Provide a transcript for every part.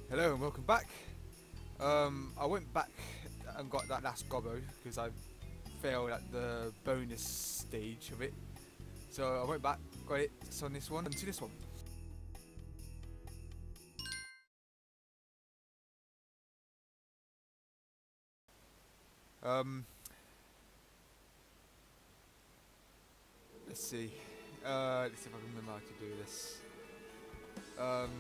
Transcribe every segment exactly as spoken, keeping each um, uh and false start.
Hello and welcome back. Um, I went back and got that last gobbo because I failed at the bonus stage of it. So I went back, got it on this one, and to this one. Um, let's see. Uh, let's see if I can remember how to do this. Um,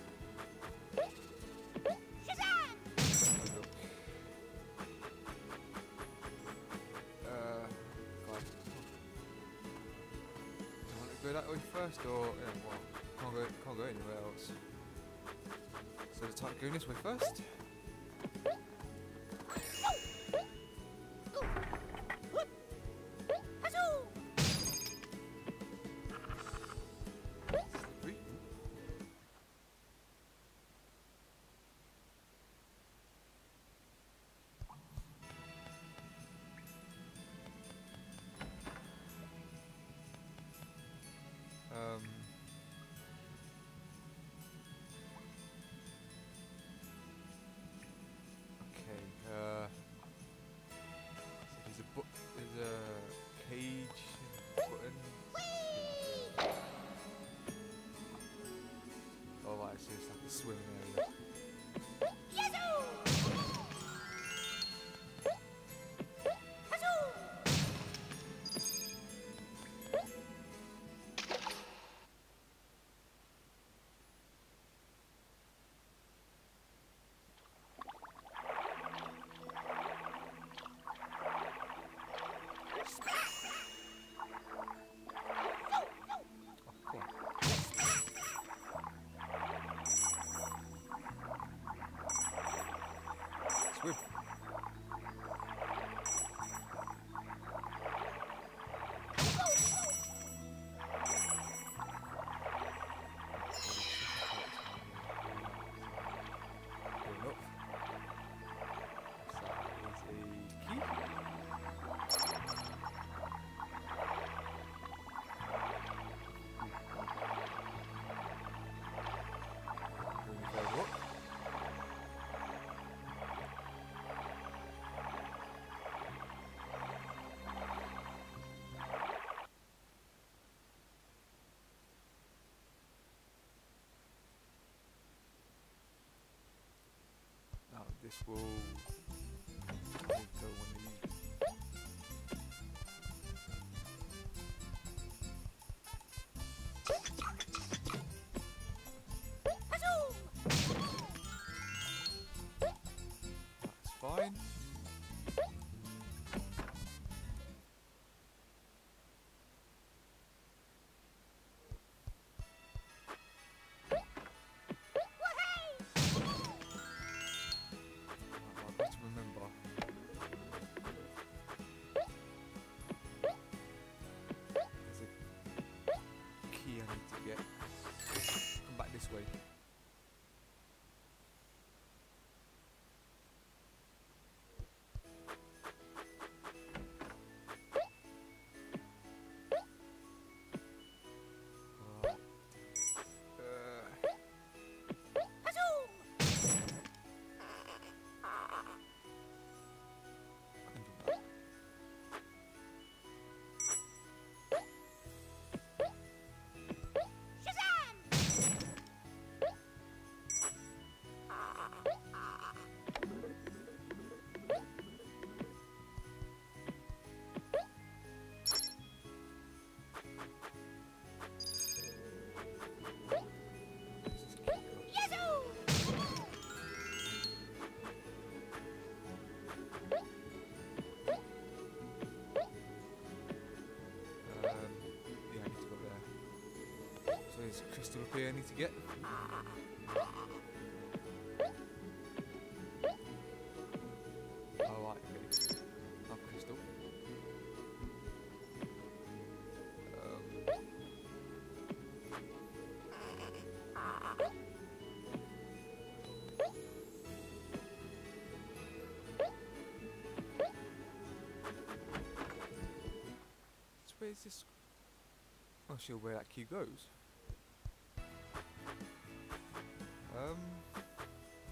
uh, God. Do I want to go that way first, or yeah, well, can't go, can't go anywhere else. So let's try going this way first. Um, okay, uh, so there's a bu there's a cage button. Oh right, so it's like a swimming area. Swim. Going up. That is a key. Going further up. Now this will I think go one of these. That's fine. I've got to remember. There's a key I need to get. Come back this way. Alright. Uh, I can do that. Um, yeah, I need to go there. So there's a crystal up here I need to get. Oh, right, okay. Not crystal. Um, so where's this? Not sure where that key goes. Um,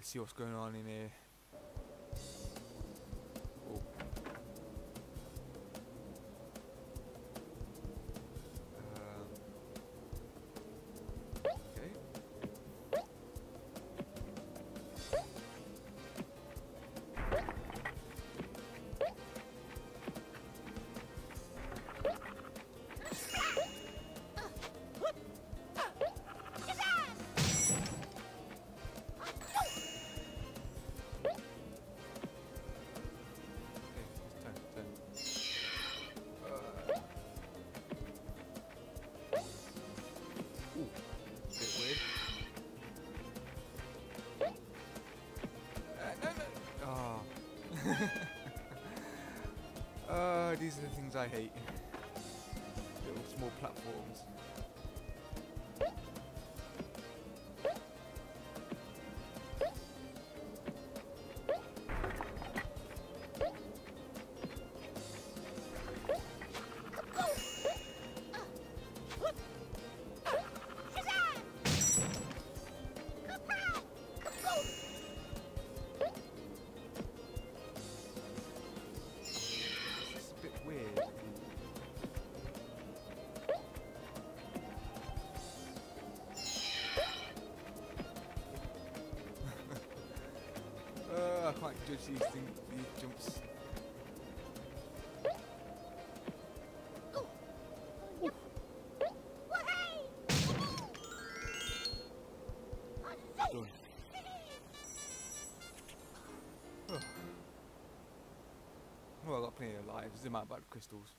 Let's see what's going on in here. Oh. Um, okay. Uh, these are the things I hate. Little small platforms. I can't judge these things, these jumps. Done. Oh. Well, I got plenty of lives. Doesn't matter about the crystals.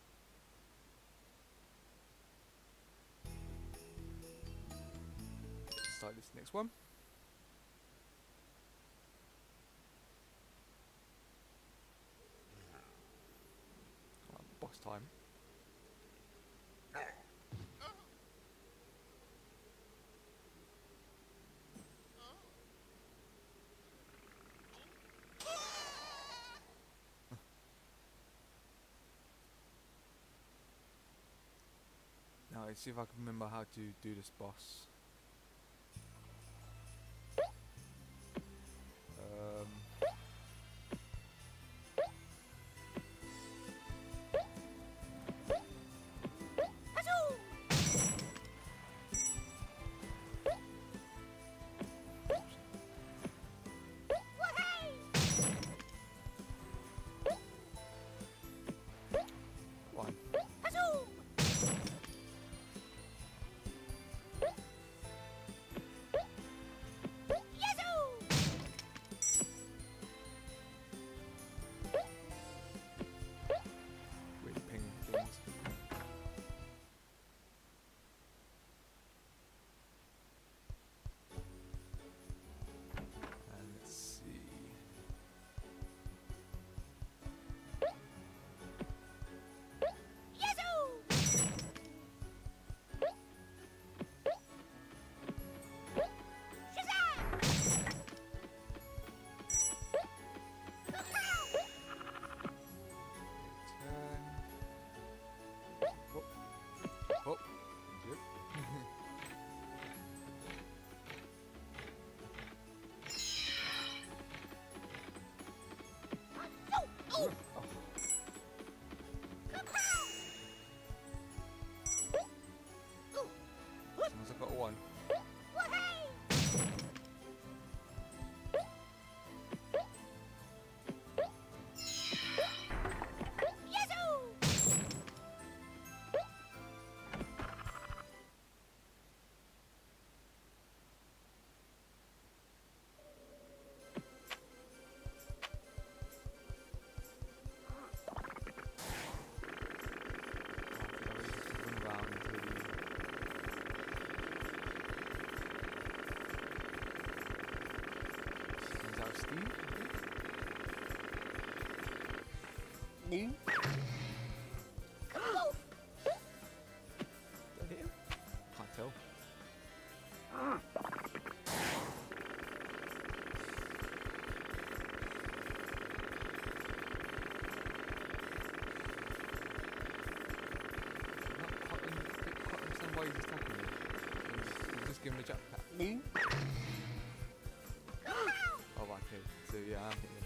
Let's start this next one. Boss time. Now let's see if I can remember how to do this boss. Um, one. Weird ping things. And let's see. Oh, yep. Oh. Sounds like I got one. New. Can't tell. Not quite, quite understand why he's attacking me. He's, he's just giving a jetpack. New. Oh, yeah, I'm hitting him.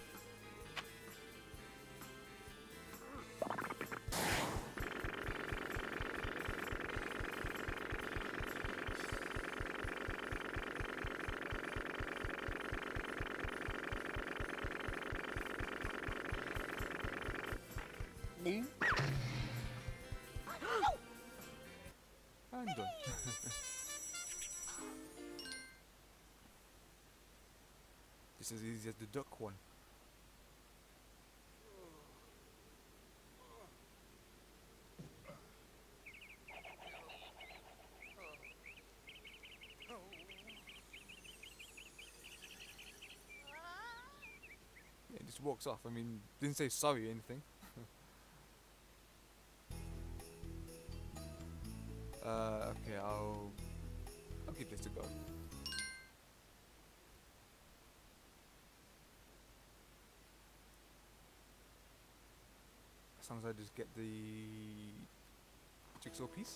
Boom. And done. Just as easy as the duck one. Yeah, it just walks off. I mean, didn't say sorry or anything. uh, okay, I'll I'll give this a go. As long as I just get the jigsaw piece.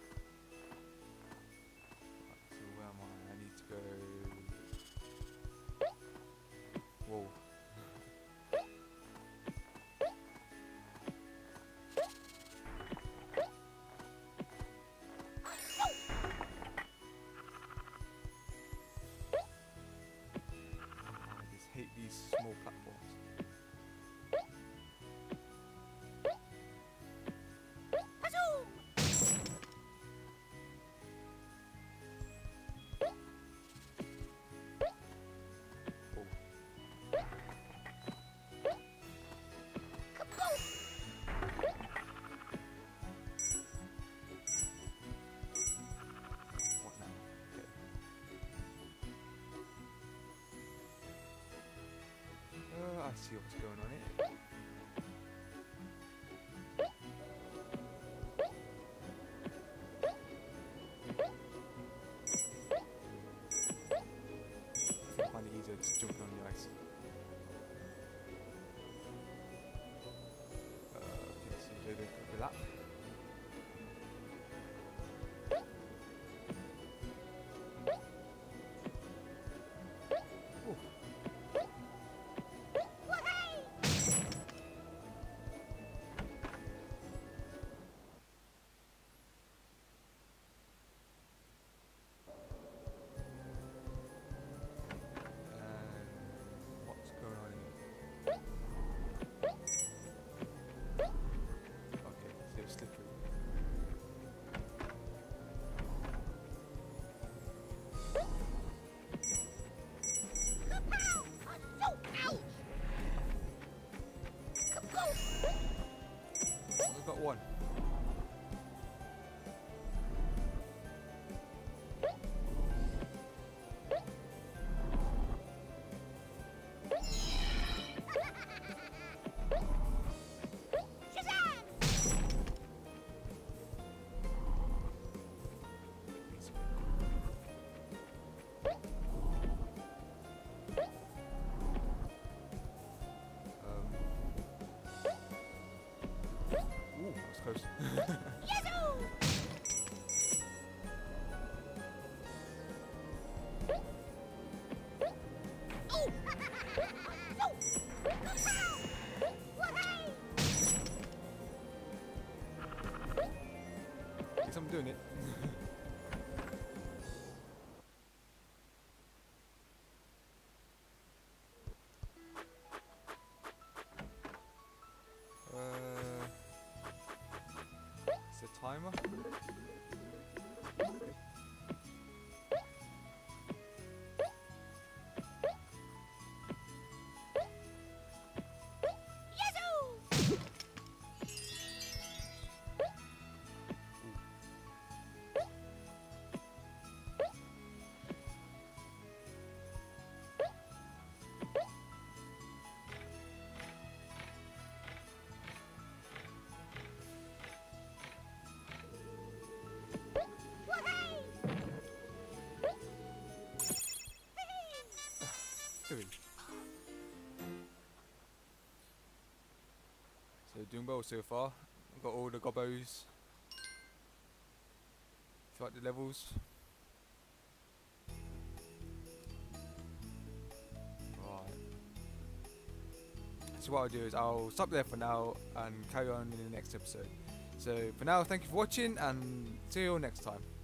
Right, so where am I? I need to go. Whoa. I just hate these small platforms. I see what's going on here. I find it easier just jumping on the ice. Uh, okay, so you do the lap. One. Close. Guess I'm doing it. uh, it's a timer. Three. So doing well so far. I've got all the gobbos throughout the levels. Right. So what I'll do is I'll stop there for now and carry on in the next episode. So for now, thank you for watching and see you all next time.